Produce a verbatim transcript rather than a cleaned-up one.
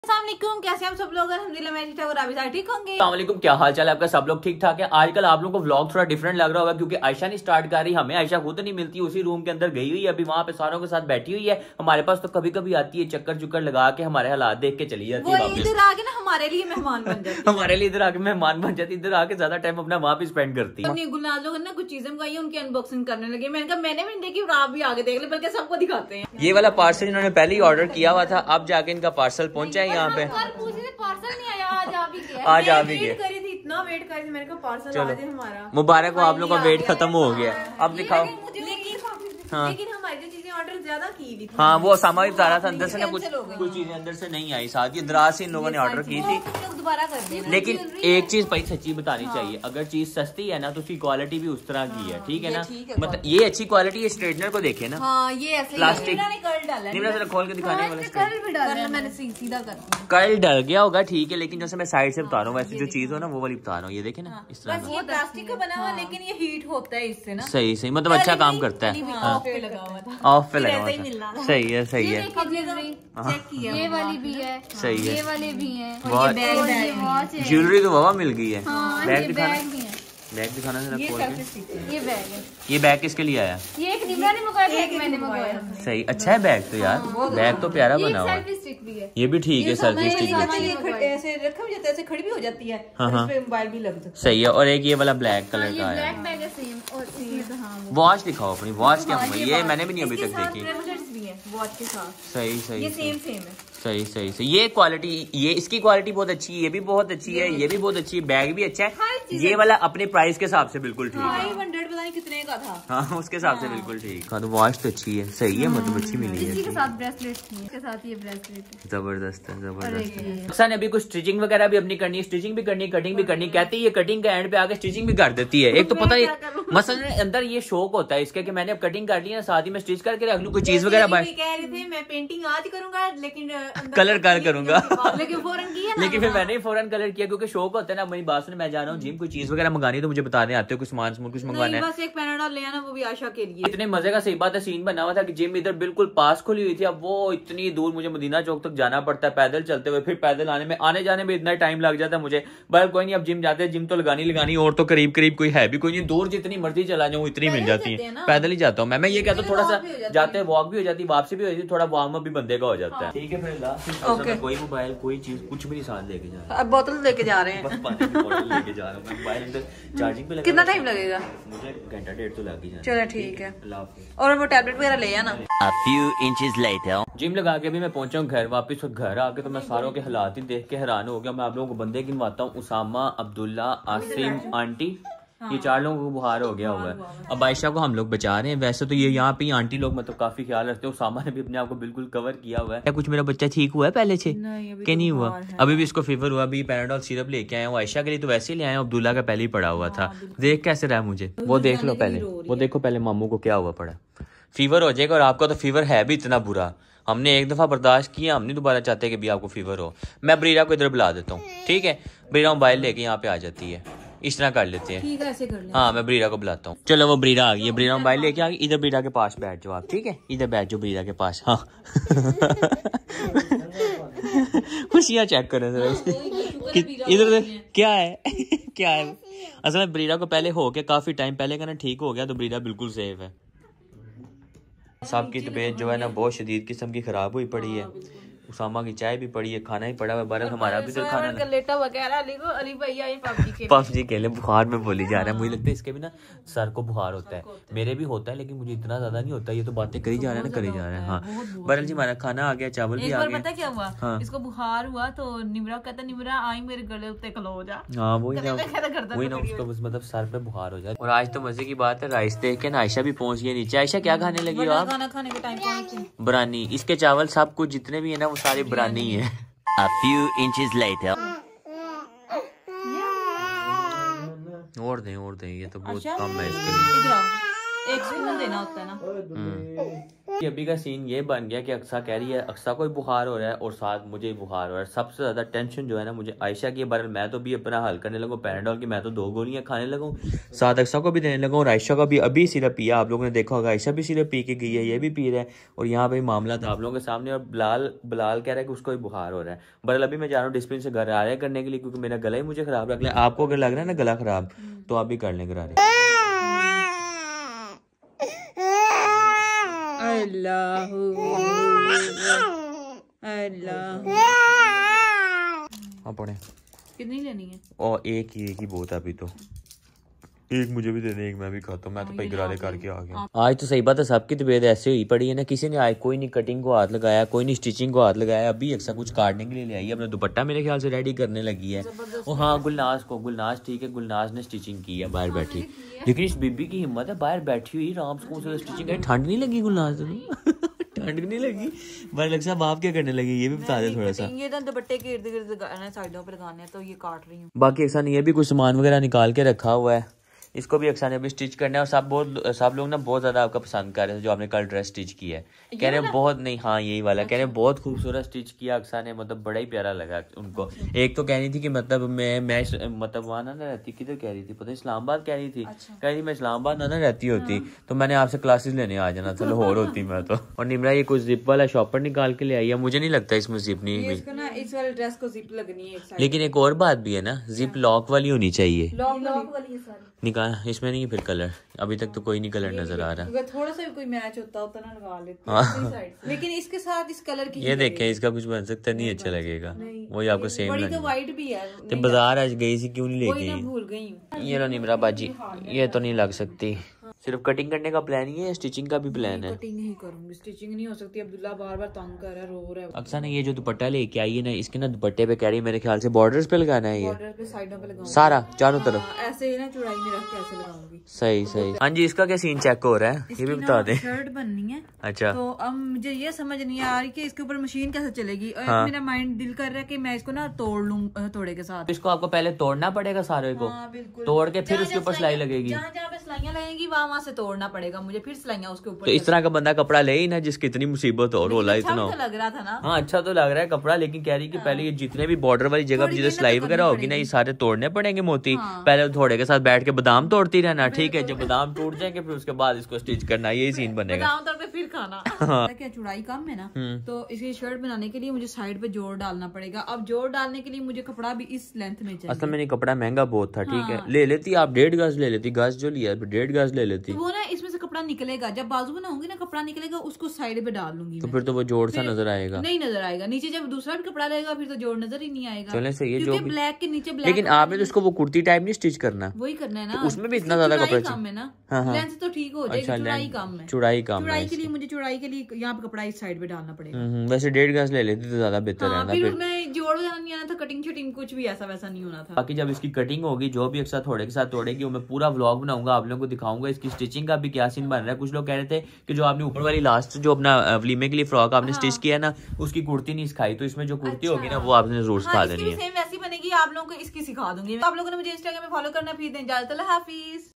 अस्सलामुअलैकुम, कैसे हम सब लोग? अल्हम्दुलिल्लाह मैं ठीक ठाक और आप भी ठीक होंगे। अस्सलामुअलैकुम, क्या हाल चाल है आपका? सब लोग ठीक ठाक है। आजकल आप लोगों को व्लॉग थोड़ा डिफरेंट लग रहा होगा क्योंकि आयशा नहीं स्टार्ट कर रही। हमें आयशा खुद नहीं मिलती, उसी रूम के अंदर गई हुई है, अभी वहां पे सारों के साथ बैठी हुई है। हमारे पास तो कभी कभी आती है, चक्कर चुक्कर लगा के हमारे हालात देख के चली जाती है। इधर आके ना हमारे लिए मेहमान बन जाती है हमारे लिए इधर आके मेहमान बन जाती है, इधर आके ज्यादा टाइम अपना वहाँ पे स्पेंड करती है। गुलनाज लोग ना कुछ चीजें मंगाई, उनकी अनबॉक्सिंग करने लगे। मैंने कहा मैंने भी नहीं देखी और आप भी आगे देख ले, बल्कि सबको दिखाते हैं। ये वाला पार्सल इन्होंने पहले ही ऑर्डर किया हुआ था, अब जाके इनका पार्सल पहुंचा है यहाँ पे। पार्सल नहीं आया, आज आ भी गया। आज आ भी गया। करी थी, इतना वेट करी थी, मैंने कहा पार्सल आ जाए हमारा। मुबारक हो, आप लोगों का वेट खत्म हो गया। अब दिखाओ। हाँ। लेकिन हमारी जो चीजें ऑर्डर ज्यादा की थी, हाँ वो सामा भी बता रहा था, अंदर से ना कुछ कुछ चीजें अंदर से नहीं आई। साथ ही दराज से इन लोगों ने ऑर्डर की थी, दोबारा कर देना। लेकिन एक चीज भाई सच्ची बतानी चाहिए, अगर चीज सस्ती है ना तो उसकी क्वालिटी भी उस तरह की है, ठीक है ना। मतलब ये अच्छी क्वालिटी है। स्ट्रेटनर को देखे ना, हाँ, ये प्लास्टिक कर्ल खोल के दिखाने वाले मैंने सीधा कर दिया। कर्ल डल गया होगा, ठीक है, लेकिन जैसे मैं साइड से बता रहा हूँ वैसे जो चीज हो ना वो वाली बता रहा हूँ। ये देखे ना, इस तरह ये प्लास्टिक का बना हुआ, लेकिन ये हीट होता है इससे ना। सही सही, मतलब अच्छा काम करता है। ऑफ पे लगा हुआ था। सही है सही है। ये वाली भी है, सही है, ये वाली भी है। ज्वेलरी तो बाबा मिल गई है। हाँ, बैग ये दिखाना, बैग भी है। बैग दिखाना जरा खोल के। ये बैग है। ये बैग किसके लिए आया? ये एक निमरा ने मंगाया था, एक मैंने मंगाया। सही, अच्छा है बैग तो यार। बैग तो प्यारा ये बना हुआ है। सेल्फी स्टिक भी है। ये भी ठीक है, सेल्फी स्टिक भी ऐसे रखा भी जाता है, ऐसे खड़ी भी हो जाती है। हाँ हाँ, मोबाइल भी लग जाता सही है। और एक ये वाला ब्लैक हाँ, कलर ये का आया। ब्लैक बैग है सेम। और इसमें तो हाँ वो वॉच दिखाओ अपनी, वॉच क्या हुआ? ये मैंने भी नहीं अभी तक देखी। भी है वॉच के साथ। सही सही ये सेम सेम है। सही सही सही। ये क्वालिटी, ये इसकी क्वालिटी बहुत अच्छी है, ये भी बहुत अच्छी है, ये भी बहुत अच्छी है, बैग भी अच्छा है। ये वाला अपने प्राइस के हिसाब से बिल्कुल ठीक है। फाइव हंड्रेड पता नहीं कितने का था। हाँ उसके हिसाब से बिल्कुल ठीक। हाँ तो वॉच तो अच्छी है, सही है, मतलब अच्छी मिली है। इसी के साथ ब्रेसलेट थी, इसके साथ ये ब्रेसलेट। जबरदस्त है, जबरदस्त है। अक्सर ने अभी कुछ स्टिचिंग वगैरह भी अपनी करनी है, स्टिचिंग भी करनी, कटिंग भी करनी। कहती है ये कटिंग का एंड पे आके स्टिचिंग भी कर देती है। एक तो पता है मसल अंदर ये शौक होता है इसके कि मैंने अब कटिंग कर ली है, साथ ही मैं स्टिच करके रख लूं, कोई चीज वगैरह बाय। कह रहे थे मैं पेंटिंग आज करूंगा, लेकिन कलर कर करूंगा, लेकिन फौरन किया ना। लेकिन फिर मैंने फौरन कलर किया क्योंकि शौक होता है ना। मेरी बात सुन, मैं जा रहा हूँ जिम, कोई चीज वगैरह मंगानी तो मुझे बताने आते हो, कुछ सामान कुछ मंगवाना है। बस एक पैनाडोल ले आना, वो भी आशा के लिए। इतने मजे का सही बात है सीन बना हुआ था कि जिम इधर बिल्कुल पास खुली हुई थी। अब वो इतनी दूर मुझे मदीना चौक तक जाना पड़ता है पैदल चलते हुए, फिर पैदल आने में आने जाने में इतना टाइम लग जाता है मुझे। बस कोई नहीं, अब जिम जाते हैं, जिम तो लगानी लगानी, और तो करीब करीब कोई है भी कोई नहीं। दूर जितनी मर्जी चला जाऊँ इतनी मिल जाती है, पैदल ही जाता हूँ मैं। मैं ये कहता हूँ थोड़ा सा जाते हैं वॉक भी हो जाती है, वापसी भी हो जाती है, थोड़ा वार्म अप भी बंदे का हो जाता है। ठीक है, फिर कोई मोबाइल कोई चीज कुछ भी नहीं साथ लेके जा रहा। अब बोतल लेके जा रहे हैं, बस पानी की बोतल लेके जा रहा हूँ। मोबाइल अंदर चार्जिंग पे लगा। कितना टाइम लगेगा? मुझे घंटा डेढ़ तो लग ही जाएगा। चलो ठीक है, और वो टैबलेट वगैरह ले आना। A few inches later. Gym लगा के भी मैं पहुंचा हूँ घर वापस, और घर आके तो मैं सारों के हालात ही देख के हैरान हो गया। मैं आप लोगों को बंदे गिनवाता हूँ। उसामा, अब्दुल्ला, आसिम, आंटी, ये चार लोगों को बुखार हो गया हुआ है। अब आयशा को हम लोग बचा रहे हैं। वैसे तो ये यहाँ पे आंटी लोग मतलब काफी ख्याल रखते हैं। उसामा ने भी अपने आप को बिल्कुल कवर किया हुआ है। कुछ मेरा बच्चा ठीक हुआ है पहले से कि नहीं हुआ? अभी भी इसको फीवर हुआ, अभी पैराडोल सिरप लेके आए हूँ। आयशा के लिए तो वैसे ही ले आए हैं, अब्दुल्ला का पहले ही पड़ा हुआ था। देख कैसे रहा है मुझे, वो देख लो पहले, वो देखो पहले मामू को क्या हुआ पड़ा। फीवर हो जाएगा, और आपका तो फीवर है भी इतना बुरा। हमने एक दफा बर्दाश्त किया, हम नहीं दोबारा चाहते कि भी आपको फीवर हो। मैं ब्रीरा को इधर बुला देता हूँ, ठीक है? ब्रीरा मोबाइल लेके यहाँ पे आ जाती है, इस तरह कर लेते हैं। ठीक है, ऐसे कर ले। हाँ मैं ब्रीरा को बुलाता हूँ। चलो वो ब्रीरा आ गई है, ब्रीरा मोबाइल लेके आ गई। इधर ब्रीरा के पास बैठ जाओ आप, ठीक है? इधर बैठ जाओ ब्रीरा के पास। हाँ खुशियाँ चेक करें जरा, इधर क्या है क्या है। असल में ब्रीरा को पहले हो के काफी टाइम पहले का ना ठीक हो गया, तो ब्रीरा बिल्कुल सेफ है। सबकी तबीयत जो है ना बहुत शदीद किस्म की खराब हुई पड़ी है। उसामा की चाय भी पड़ी है, खाना ही पड़ा हुआ। बारह हमारा भी तो खाना ना। लेटा हुआ कह रहा अली को, अली भैया ये पबजी के पबजी खेले, बुखार में बोली जा रहा है। मुझे लगता है इसके भी ना सर को बुखार होता है, मेरे भी होता है, लेकिन मुझे इतना ज्यादा नहीं होता। ये तो बातें करी जा रहे हैं ना, करी जा रहे हैं। हाँ बरल जी, हमारा खाना आ गया, चावल भी आ गए। पता क्या हुआ? हाँ। इसको बुखार हुआ तो निमरा कहता निमरा आई मेरे गले उत्ते खलो जा। हाँ वही ना, वही ना, उसको बस मतलब सर पे बुखार हो जाए। और आज तो मजे की बात है, राइस देख के ना आयशा भी पहुंच गई नीचे। आयशा क्या खाने लगी हो आप? खाना खाने के टाइम पहुंची। बिरयानी, इसके चावल सब कुछ जितने भी है ना वो सारे बिरयानी है। A few inches later. और दें और दें, ये तो बहुत कम है इसके लिए। इधर आओ, एक सीजन देना होता है ना। ये अभी का सीन ये बन गया कि अक्सा कह रही है, अक्सा को भी बुखार हो रहा है और साथ मुझे भी बुखार हो रहा है। सबसे ज्यादा टेंशन जो है ना मुझे आयशा की, बहरहाल मैं तो भी अपना हल करने लगूँ पैराडोल की, मैं तो दो गोलियां खाने लगूँ, साथ अक्सा को भी देने लगूँ और आयशा का भी अभी सिरप पिया। आप लोगों ने देखा होगा आयशा भी सिरप पी के गई है, ये भी पी रहा है और यहाँ पे मामला था आप लोगों के सामने। और बिलाल बिलाल कह रहा है कि उसको भी बुखार हो रहा है। बहरहाल अभी मैं जा रहा हूँ डिस्प्लिन से घर आ रहा करने के लिए, क्योंकि मेरा गला ही मुझे खराब लग रहा है। आपको अगर लग रहा है ना गला खराब तो आप भी कर लें गरारे। अल्लाह अल्लाह। हाँ पढ़े। कितनी लेनी है? और एक ही एक ही बहुत है अभी तो, एक मुझे भी दे दे, एक मैं भी खाता हूँ। मैं तो गरारे करके आ गया। आज तो सही बात है, सबकी तबीयत ऐसे हुई पड़ी है ना, किसी ने आज कोई नहीं कटिंग को हाथ लगाया, कोई नहीं स्टिचिंग को हाथ लगाया। अभी अक्सर कुछ काटने के लिए ले आई है, अपना दुपट्टा मेरे ख्याल से रेडी करने लगी है। और हाँ गुलनाज को, गुलनाज ठीक है, गुलनाज ने स्टिचिंग की है बाहर बैठी। लेकिन इस बीबी की हिम्मत है, बाहर बैठी हुई राम सुकून से स्टिचिंग। ठंड नहीं लगी गुलनाज को? ठंड नहीं लगी? बरलक साहब आप क्या करने लगे ये भी बता दे थोड़ा सा। ये तो दुपट्टे के इर्द गिर्द लगाना है, साइडों पे लगाने हैं, तो ये काट रही हूँ। बाकी अक्सर ने ये भी कुछ सामान वगैरह निकाल के रखा हुआ है, इसको भी अक्सर ने अभी स्टिच करना है। और सब बहुत सब लोग ना बहुत ज्यादा आपका पसंद कर रहे थे जो आपने कल ड्रेस स्टिच की है, कह रहे हैं बहुत, नहीं हाँ यही वाला, कह रहे हैं बहुत खूबसूरत स्टिच किया अक्सर ने, मतलब बड़ा ही प्यारा लगा उनको। एक तो कह रही थी कि मतलब मैं मैं मतलब वहाँ ना रहती, किधर कह रही थी पता नहीं, इस्लामाबाद कह रही थी। अच्छा। कह रही थी मैं इस्लामाबाद ना ना रहती होती तो मैंने आपसे क्लासेस लेने आ जाना था, लाहौर होती मैं तो। और निमरा ये कुछ जिप वाला शॉपर निकाल के ले आई है, मुझे नहीं लगता इसमें जिप नहीं हुई, इस वाले ड्रेस को जिप लगनी है। लेकिन एक और बात भी है ना, जिप लॉक वाली होनी चाहिए। लॉक लॉक वाली है सारी। निकाल इसमें नहीं है फिर कलर, अभी तक तो कोई नहीं कलर नजर आ रहा। अगर थोड़ा सा भी कोई मैच होता होता ना लगा लेते हैं, लेकिन इसके साथ इस कलर की ये देखें, इसका कुछ बन सकता नहीं, अच्छा लगेगा वही आपको सेम बड़ी तो वाइट भी है। तो बाजार आज गई थी क्यों नहीं ले गई? भूल गई हूँ। ये लो निमरा बाजी, ये तो नहीं लग सकती। सिर्फ कटिंग करने का प्लान ही है या स्टिचिंग का भी प्लान है? कटिंग ही करूंगी, स्टिचिंग नहीं हो सकती। अब्दुल्ला बार बार तंग कर रहा है, रो रहा है। अक्सर ने ये जो दुपट्टा लेके आई है ना, इसके ना दुपट्टे पे कह रही है मेरे ख्याल से बॉर्डर्स पे लगाना है, ये बॉर्डर पे साइडों पे लगाऊंगी सारा चारों तरफ ऐसे ही ना, चौड़ाई में रख के ऐसे लगाऊंगी। सही सही। हाँ जी, इसका क्या सीन चेक हो रहा है ये भी बता दे। शर्ट बननी है। अच्छा। तो अब मुझे ये समझ नहीं आ रही कि इसके ऊपर मशीन कैसे चलेगी। और हाँ। मेरा माइंड दिल कर रहा है कि मैं इसको ना तोड़ लूं तोड़े के साथ। इसको आपको पहले तोड़ना पड़ेगा सारे को। हाँ, बिल्कुल। तोड़ के फिर उसके ऊपर सिलाई लगेगी। जहाँ जहाँ पे सिलाइयाँ लगेंगी वहाँ वहाँ से तोड़ना पड़ेगा मुझे, फिर सिलाइयाँ उसके ऊपर। तो इस तरह का बंदा कपड़ा ले ही ना जिसकी इतनी मुसीबत हो, रोला इतना हो। लग रहा था ना। हाँ अच्छा तो लग रहा है कपड़ा, लेकिन कह रही कि पहले ये जितने भी बॉर्डर वाली जगह पर जिधर सिलाई वगैरह होगी ना, ये सारे तोड़ने पड़ेंगे मोती। पहले थोड़े के साथ बैठ के बादाम तोड़ती रहना, ठीक है? जब बादाम टूट जाएंगे फिर उसके बाद इसको स्टिच करना, यही सीन बनेगा। बादाम तोड़ के फिर खाना। क्या चौड़ाई कम है ना, तो इसकी शर्ट बनाने के लिए मुझे साइड पे जोड़ डालना पड़ेगा। अब जोड़ डालने के लिए मुझे कपड़ा भी इस लेंथ में चाहिए। असल में कपड़ा महंगा बहुत था, ठीक है? ले लेती आप डेढ़ गज ले लेती, गज जो लिया डेढ़ गज ले लेती। वो ना इसमें से कपड़ा निकलेगा, जब बाजू बनाऊंगी ना कपड़ा निकलेगा, उसको साइड पे डाल लूंगी। तो फिर तो वो जोड़ सा नजर आएगा। नहीं नजर आएगा, नीचे जब दूसरा भी कपड़ा रहेगा फिर तो जोड़ नजर ही नहीं आएगा। चले सही है, जो भी ब्लैक के नीचे ब्लैक। लेकिन आपने तो उसको वो कुर्ती टाइप नहीं स्टिच करना, वही करना है ना। उसमें भी इतना ज्यादा कपड़ा कम है ना, हाँ हाँ। लेंथ तो ठीक हो जाएगी, चौड़ाई कम है। चौड़ाई कम है, चौड़ाई के लिए मुझे चौड़ाई के लिए यहाँ पे कपड़ा इस साइड पे डालना पड़ेगा। वैसे डेढ़ गज ले लेती तो ज्यादा बेहतर रहता। फिर उसमें जोड़ वगैरह नहीं आना था, कटिंग शटिंग कुछ भी ऐसा वैसा नहीं होना था। बाकी जब इसकी कटिंग होगी, जो भी अक्सर थोड़े के साथ तोड़ेगी, वो मैं पूरा व्लॉग बनाऊंगा, आप लोगों को दिखाऊंगा इसकी स्टिचिंग का भी क्या सीन बन रहा है। कुछ लोग कह रहे थे कि जो आपने ऊपर वाली लास्ट जो अपना वलीमे के लिए फ्रॉक आपने स्टिच किया ना, उसकी कुर्ती नहीं सिखाई, तो इसमें जो कुर्ती होगी ना वो आपने जरूर सिखा देनी है। सेम वैसी बनेगी, आप लोगों को इसकी सिखा दूंगी। आप लोगों ने मुझे इंस्टाग्राम में फॉलो करना, फिर दें इजाजत, अल्लाह हाफिज।